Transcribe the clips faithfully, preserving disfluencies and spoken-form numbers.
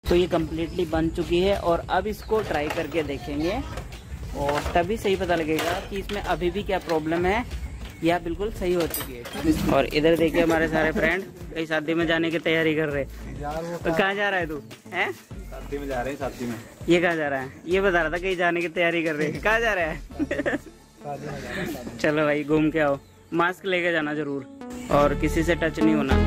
तो ये कम्प्लीटली बन चुकी है और अब इसको ट्राई करके देखेंगे और तभी सही पता लगेगा कि इसमें अभी भी क्या प्रॉब्लम है या बिल्कुल सही हो चुकी है। और इधर देखिए हमारे सारे फ्रेंड कहीं शादी में जाने की तैयारी कर रहे हैं। तो कहाँ जा रहा है तू? हैं शादी में जा रहे हैं। शादी में ये कहाँ जा रहा है? ये बता रहा था कहीं जाने की तैयारी कर रहे हैं। कहाँ जा रहा है? चलो भाई घूम के आओ, मास्क लेके जाना जरूर और किसी से टच नहीं होना।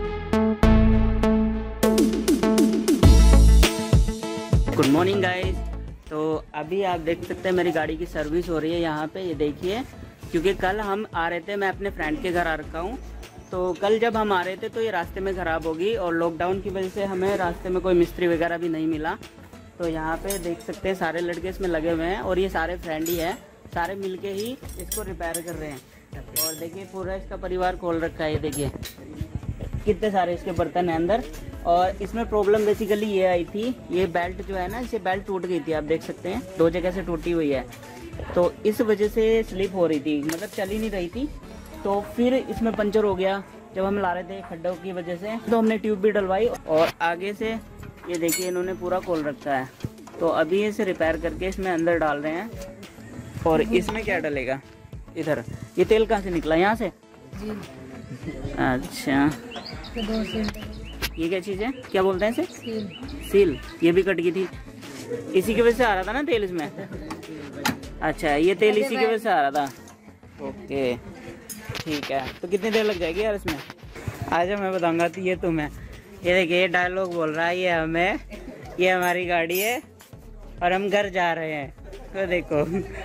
Good morning guys. तो अभी आप देख सकते हैं मेरी गाड़ी की सर्विस हो रही है यहाँ पे, ये देखिए। क्योंकि कल हम आ रहे थे, मैं अपने फ्रेंड के घर आ रखा हूँ, तो कल जब हम आ रहे थे तो ये रास्ते में ख़राब होगी और लॉकडाउन की वजह से हमें रास्ते में कोई मिस्त्री वगैरह भी नहीं मिला। तो यहाँ पे देख सकते हैं सारे लड़के इसमें लगे हुए हैं और ये सारे फ्रेंड ही हैं, सारे मिलके ही इसको रिपेयर कर रहे हैं। और देखिए पूरा इसका परिवार खोल रखा है, ये देखिए कितने सारे इसके बर्तन हैं अंदर। और इसमें प्रॉब्लम बेसिकली ये आई थी, ये बेल्ट जो है ना, इसे बेल्ट टूट गई थी, आप देख सकते हैं दो जगह से टूटी हुई है। तो इस वजह से स्लिप हो रही थी, मतलब चल ही नहीं रही थी। तो फिर इसमें पंचर हो गया जब हम ला रहे थे खड्डों की वजह से। तो हमने ट्यूब भी डलवाई और आगे से ये देखिए इन्होंने पूरा खोल रखा है। तो अभी इसे रिपेयर करके इसमें अंदर डाल रहे हैं। और इसमें क्या डलेगा? इधर ये तेल कहाँ से निकला? यहाँ से जी। अच्छा ये क्या चीज़ है, क्या बोलते हैं इसे? सील। सील ये भी कट गई थी, इसी की वजह से आ रहा था ना तेल इसमें। अच्छा ये तेल इसी की वजह से आ रहा था। ओके ठीक है। तो कितनी देर लग जाएगी यार इसमें? आज मैं बताऊंगा। तो ये तुम्हें ये देखिए ये डायलॉग बोल रहा है, ये हमें, ये हमारी गाड़ी है और हम घर जा रहे हैं। तो देखो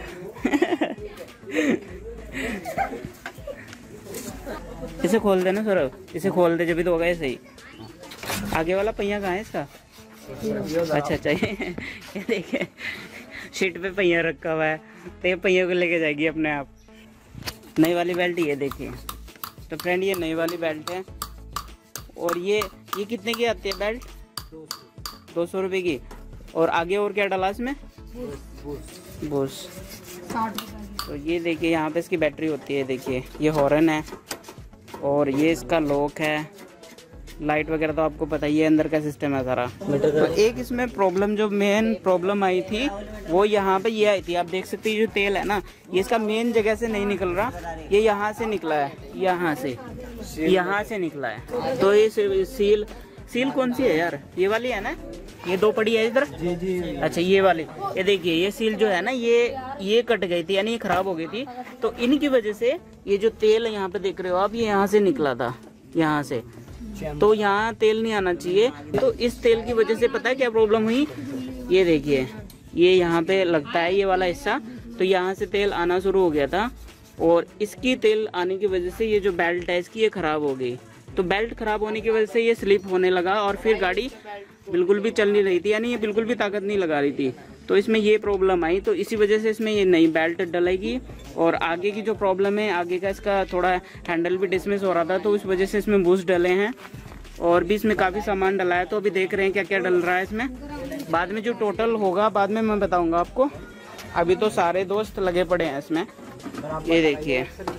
इसे खोल देना सौरभ, इसे खोल दे जब तो होगा ये सही। आगे वाला पहिया कहाँ है इसका? अच्छा अच्छा ये देखिए सीट पे पहिया रखा हुआ है, तो ये पहियों को लेके जाएगी अपने आप। नई वाली बेल्ट ये देखिए। तो फ्रेंड ये नई वाली बेल्ट है और ये ये कितने की आती है बेल्ट? दो सौ रुपये की। और आगे और क्या डाला इसमें? बूस। तो ये देखिए यहाँ पे इसकी बैटरी होती है, देखिए ये हॉर्न है और ये इसका लॉक है। लाइट वगैरह तो आपको पता ही है, अंदर का सिस्टम है सारा। तो एक इसमें प्रॉब्लम, जो मेन प्रॉब्लम आई थी वो यहाँ पे ये आई थी। आप देख सकते हैं जो तेल है ना, ये इसका मेन जगह से नहीं निकल रहा, ये यहाँ से निकला है, यहाँ से यहाँ से निकला है। तो ये सील सील कौन सी है यार? ये वाली है ना, ये दो पड़ी है इधर। जी जी। अच्छा ये वाली, ये देखिए ये सील जो है ना, ये ये कट गई थी, यानी ये खराब हो गई थी। तो इनकी वजह से ये जो तेल यहाँ पे देख रहे हो आप, ये यहाँ से निकला था, यहाँ से। तो यहाँ तेल नहीं आना चाहिए। तो इस तेल की वजह से पता है क्या प्रॉब्लम हुई? ये देखिए ये यहाँ पे लगता है ये वाला हिस्सा, तो यहाँ से तेल आना शुरू हो गया था और इसकी तेल आने की वजह से ये जो बेल्ट है इसकी ये खराब हो गई। तो बेल्ट खराब होने की वजह से ये स्लिप होने लगा और फिर गाड़ी बिल्कुल भी चल नहीं रही थी, यानी ये बिल्कुल भी ताकत नहीं लगा रही थी। तो इसमें ये प्रॉब्लम आई, तो इसी वजह से इसमें ये नई बेल्ट डलेगी। और आगे की जो प्रॉब्लम है, आगे का इसका थोड़ा हैंडल भी डिसमिस हो रहा था, तो इस वजह से इसमें बूस्ट डले हैं और भी इसमें काफ़ी सामान डला है। तो अभी देख रहे हैं क्या क्या डल रहा है इसमें। बाद में जो टोटल होगा बाद में मैं बताऊंगा आपको। अभी तो सारे दोस्त लगे पड़े हैं इसमें। ये देखिए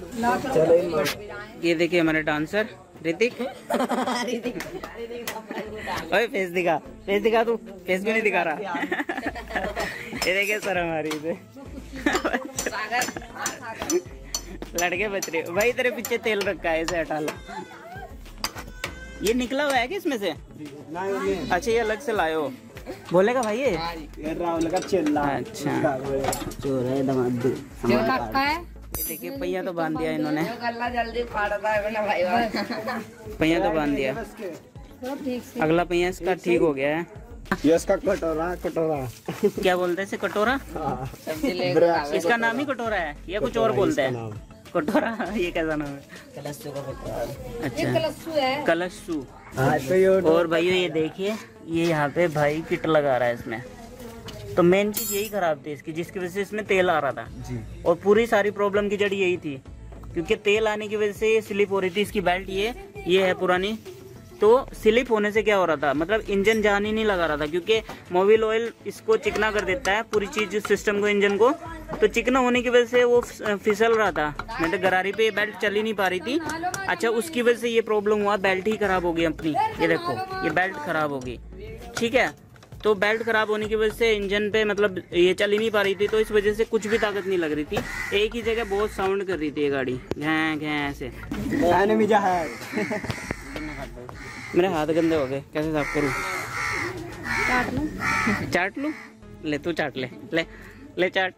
ये देखिए हमारे डांसर ऋतिक। ओए फेस दिखा, फेस दिखा, तू फेस भी नहीं दिखा रहा। ये देखिए सर हमारी इसे लड़के बच रहे भाई। तेरे पीछे तेल रखा है, इसे हटा लो। ये निकला हुआ है कि इसमें से? अच्छा ये अलग से लाए हो, बोलेगा भाई ये? अच्छा चोर है दमाद। ये देखिए पहिया तो बांध दिया इन्होंने, पहिया तो बांध दिया। अगला पहिया इसका ठीक हो गया है। ये इसका कटोरा, कटोरा क्या बोलते हैं इसे? कटोरा। इसका नाम ही कटोरा है या कुछ और बोलते हैं? कटोरा। ये कैसा नाम है? कलस्सू का कटोरा। अच्छा कलस्सू। और भाइयों ये देखिए ये यहाँ पे भाई किट लगा रहा है इसमें। तो मेन चीज यही खराब थी इसकी, जिसकी वजह से इसमें तेल आ रहा था जी। और पूरी सारी प्रॉब्लम की जड़ यही थी, क्योंकि तेल आने की वजह से ये स्लिप हो रही थी। इसकी बेल्ट ये ये है पुरानी, तो स्लिप होने से क्या हो रहा था, मतलब इंजन जान ही नहीं लगा रहा था, क्योंकि मोबिल ऑयल इसको चिकना कर देता है पूरी चीज, सिस्टम को, इंजन को। तो चिकना होने की वजह से वो फिसल रहा था, मतलब गरारी पे बेल्ट चल ही नहीं पा रही थी। अच्छा उसकी वजह से ये प्रॉब्लम हुआ, बेल्ट ही खराब हो गई अपनी। ये देखो ये बेल्ट खराब हो गई। ठीक है। तो बेल्ट खराब होने की वजह से इंजन पे मतलब ये चल ही नहीं पा रही थी, तो इस वजह से कुछ भी ताकत नहीं लग रही थी, एक ही जगह बहुत साउंड कर रही थी ये गाड़ी, घैं घैं ऐसे। मेरे हाथ गंदे हो गए, कैसे साफ करूँ? चाट लूँ? चाट लूँ? ले तू चाट ले, ले ले चाट।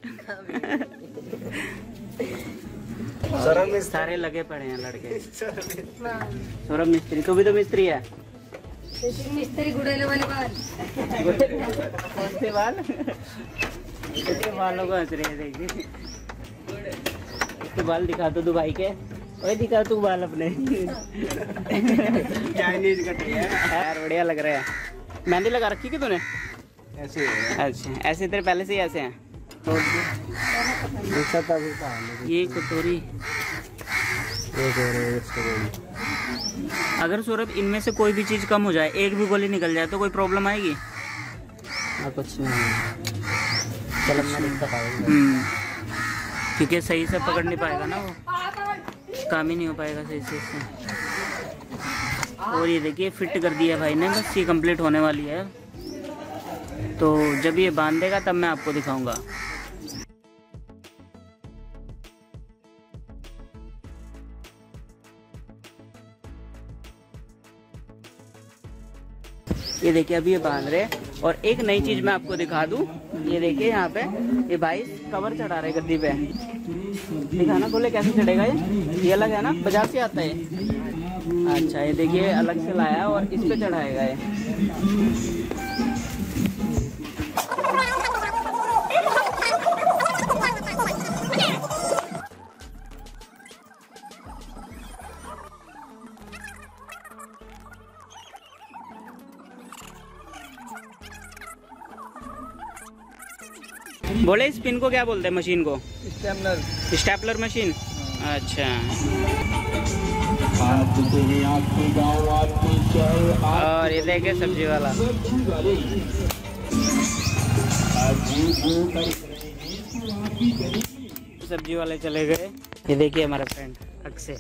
सारे लगे पड़े हैं लड़के। सौरभ मिस्त्री, तू भी तो मिस्त्री है। मिस्त्री गुड़ेले वाले बाल। कौन से बाल? इसके बालों को हंस रहे हैं, देखिए इसके बाल दिखा दो दुबई के। ओए दिखा तू बाल अपने। चाइनीज कटे हैं यार बढ़िया लग रहा है। मेहंदी लगा रखी कि तूने? ऐसे। अच्छा ऐसे तेरे पहले से ही ऐसे हैं? ये कटोरी अगर सौरभ इनमें से कोई भी चीज कम हो जाए, एक भी गोली निकल जाए तो कोई प्रॉब्लम आएगी? हाँ कुछ नहीं, चलना दिक्कत आएगी हम्म, क्योंकि सही से पकड़ नहीं पाएगा ना, वो काम ही नहीं हो पाएगा सही से इससे। और ये देखिए फिट कर दिया भाई ने, बस ये कंप्लीट होने वाली है। तो जब ये बांधेगा तब मैं आपको दिखाऊंगा। ये देखिए अभी ये बांध रहे हैं। और एक नई चीज मैं आपको दिखा दूं, ये देखिए यहाँ पे ये भाई कवर चढ़ा रहे गद्दी पे। दिखाना बोले कैसे चढ़ेगा ये? ये अलग है ना, बाजार से आता है। अच्छा ये देखिए अलग से लाया और इस पे चढ़ाएगा ये। बोले इस पिन को क्या बोलते हैं मशीन को? स्टेपलर। Stapler machine. अच्छा और ये देखे सब्जी वाला। सब्जी वाले चले गए। ये देखिए हमारा फ्रेंड अक्षय।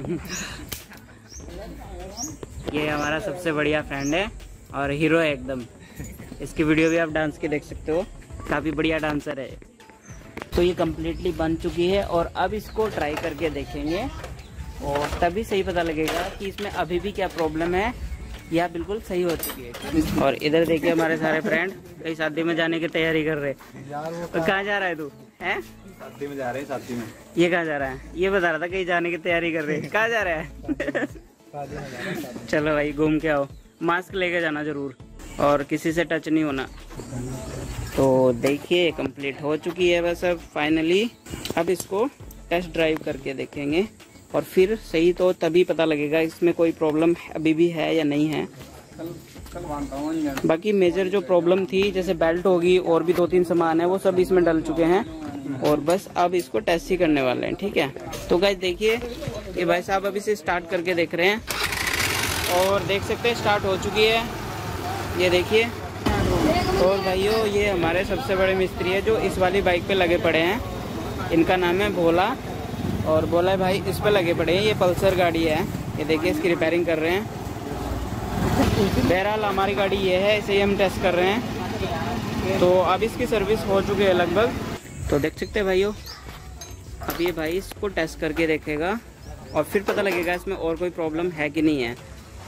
ये हमारा सबसे बढ़िया फ्रेंड है और हीरो है एकदम। इसकी वीडियो भी आप डांस की देख सकते हो, काफ़ी बढ़िया डांसर है। तो ये कम्प्लीटली बन चुकी है और अब इसको ट्राई करके देखेंगे और तभी सही पता लगेगा कि इसमें अभी भी क्या प्रॉब्लम है या बिल्कुल सही हो चुकी है। और इधर देखिए हमारे सारे फ्रेंड कहीं शादी में जाने की तैयारी कर रहे हैं। तो कहाँ जा रहा है तू? हैं शादी में जा रहे हैं, शादी में। ये कहाँ जा रहा है? ये बता रहा था कहीं जाने की तैयारी कर रहे हैं। कहाँ जा रहा है? चलो भाई घूम के आओ, मास्क लेके जाना जरूर और किसी से टच नहीं होना। तो देखिए कंप्लीट हो चुकी है बस अब फाइनली। अब इसको टेस्ट ड्राइव करके देखेंगे और फिर सही तो तभी पता लगेगा इसमें कोई प्रॉब्लम अभी भी है या नहीं है। कल कल मानता हूँ। बाकी मेजर जो प्रॉब्लम थी जैसे बेल्ट होगी और भी दो तीन सामान है वो सब इसमें डल चुके हैं और बस अब इसको टेस्ट ही करने वाले हैं। ठीक है तो गाइस देखिए ये भाई साहब अभी से स्टार्ट करके देख रहे हैं और देख सकते हैं स्टार्ट हो चुकी है। ये देखिए और भाइयों ये हमारे सबसे बड़े मिस्त्री है जो इस वाली बाइक पे लगे पड़े हैं। इनका नाम है भोला और भोला भाई इस पे लगे पड़े हैं। ये पल्सर गाड़ी है, ये देखिए इसकी रिपेयरिंग कर रहे हैं। बहरहाल हमारी गाड़ी ये है, इसे ही हम टेस्ट कर रहे हैं। तो अब इसकी सर्विस हो चुकी है लगभग। तो देख सकते हैं भाइयों अब ये भाई इसको टेस्ट करके देखेगा और फिर पता लगेगा इसमें और कोई प्रॉब्लम है कि नहीं है।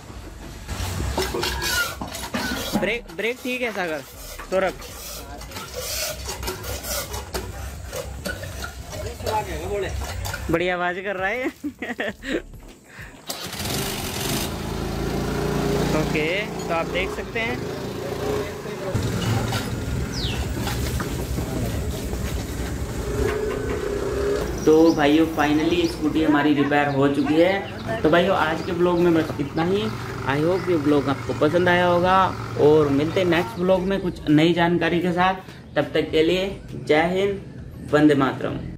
ब्रेक ब्रेक ठीक है सागर तो रख। बड़ी आवाज कर रहा है। ओके तो आप देख सकते हैं तो भाइयों फाइनली स्कूटी हमारी रिपेयर हो चुकी है। तो भाइयों आज के ब्लॉग में बस इतना ही। आई होप ये ब्लॉग आपको पसंद आया होगा और मिलते हैं नेक्स्ट ब्लॉग में कुछ नई जानकारी के साथ। तब तक के लिए जय हिंद, वंदे मातरम।